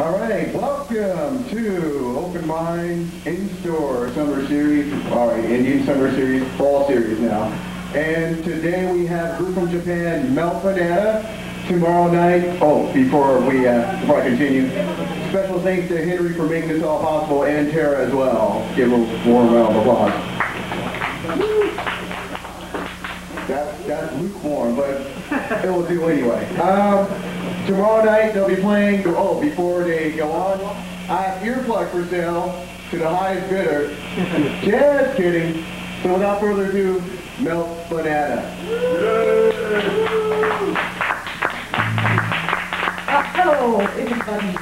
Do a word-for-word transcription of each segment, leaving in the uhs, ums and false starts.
All right, welcome to Open Mind In-Store Summer Series, all right, Indian Summer Series, Fall Series now. And today we have a group from Japan, Melt Banana. Tomorrow night, oh, before we, uh, before I continue, special thanks to Henry for making this all possible, and Tara as well. Give them a warm round of applause. That, that's lukewarm, but it will do anyway. Um, tomorrow night they'll be playing, oh, before they go on, I have earplug for sale to the highest bidder. Just kidding. So without further ado, Melt Banana. Uh, hello, everybody.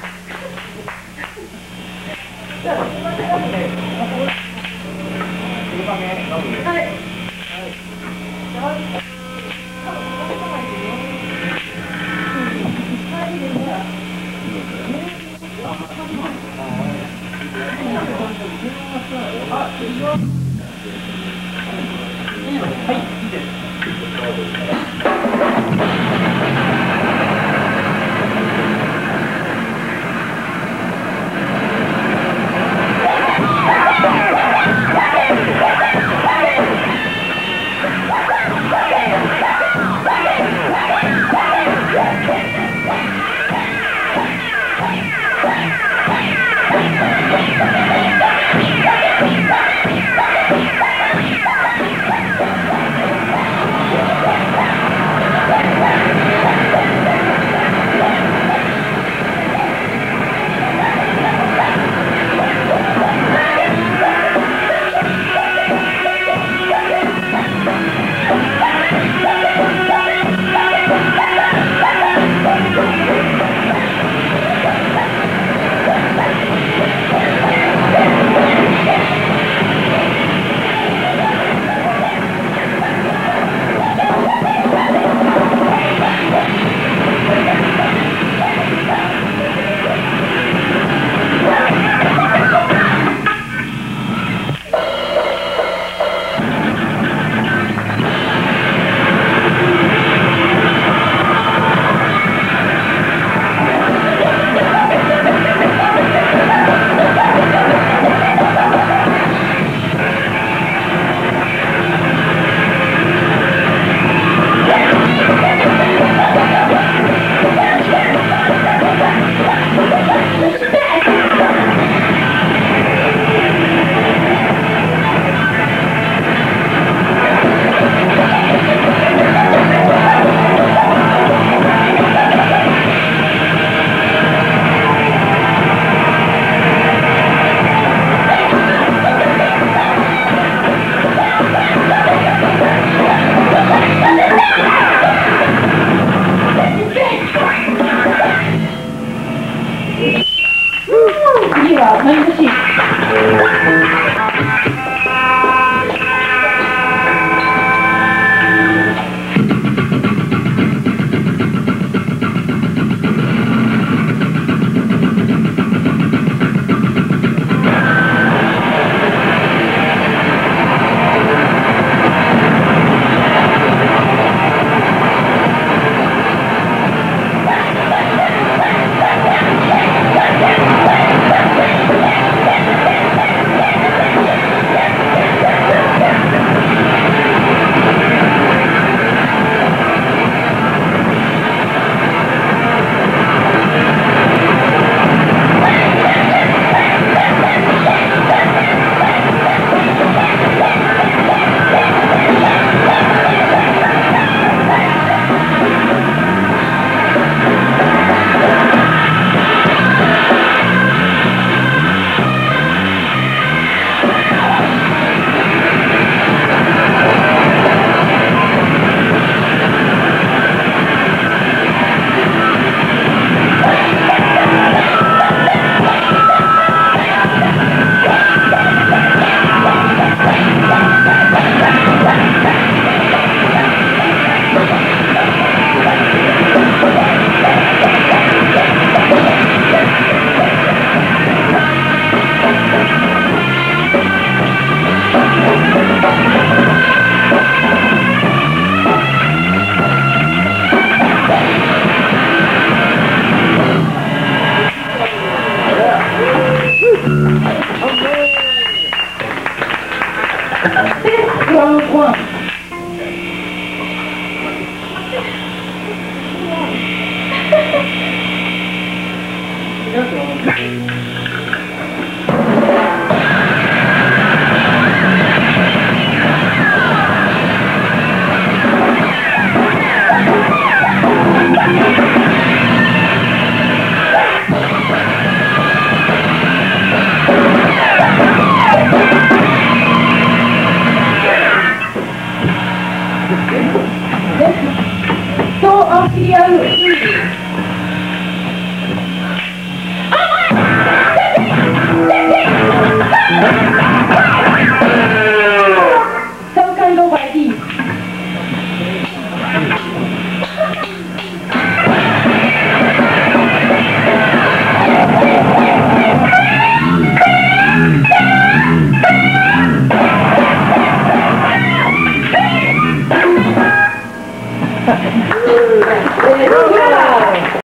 Thank you. So, auf video three. So can go by these.